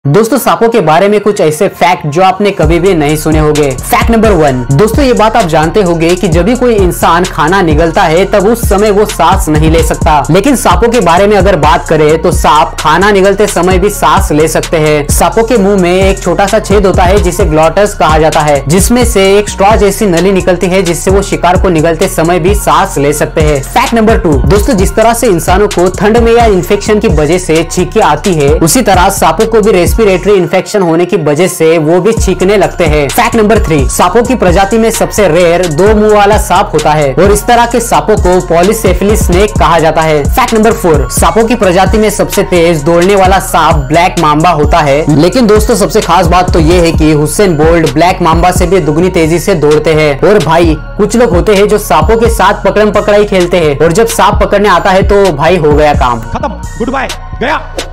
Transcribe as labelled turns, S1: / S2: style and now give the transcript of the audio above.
S1: दोस्तों सांपों के बारे में कुछ ऐसे फैक्ट जो आपने कभी भी नहीं सुने होंगे। फैक्ट नंबर 1, दोस्तों ये बात आप जानते होंगे कि जब भी कोई इंसान खाना निगलता है तब उस समय वो सांस नहीं ले सकता, लेकिन सांपों के बारे में अगर बात करें तो सांप खाना निगलते समय भी सांस ले सकते हैं। सांपों के मुंह में एक छोटा सा छेद होता है जिसे ग्लॉटस कहा जाता है, जिसमें से एक स्ट्रॉ जैसी नली निकलती है जिससे वो शिकार को निगलते समय भी सांस ले सकते हैं। फैक्ट नंबर 2, दोस्तों जिस तरह से इंसानों को ठंड में या इन्फेक्शन की वजह से छींकें आती है, उसी तरह सांपों को भी रेस्पिरेटरी इन्फेक्शन होने की वजह से वो भी छींकने लगते हैं। फैक्ट नंबर 3, सांपों की प्रजाति में सबसे रेयर 2 मुंह वाला सांप होता है और इस तरह के सांपों को पॉलीसेफेलिस स्नेक कहा जाता है। फैक्ट नंबर 4, सांपों की प्रजाति में सबसे तेज दौड़ने वाला सांप ब्लैक मांबा होता है, लेकिन दोस्तों सबसे खास बात तो ये है कि हुसैन बोल्ट ब्लैक मांबा से भी दुगनी तेजी से दौड़ते हैं। और भाई कुछ लोग होते हैं जो सांपों के साथ पकड़म पकड़ाई खेलते हैं और जब सांप पकड़ने आता है तो भाई हो गया काम
S2: खत्म, गुड बाय, गया।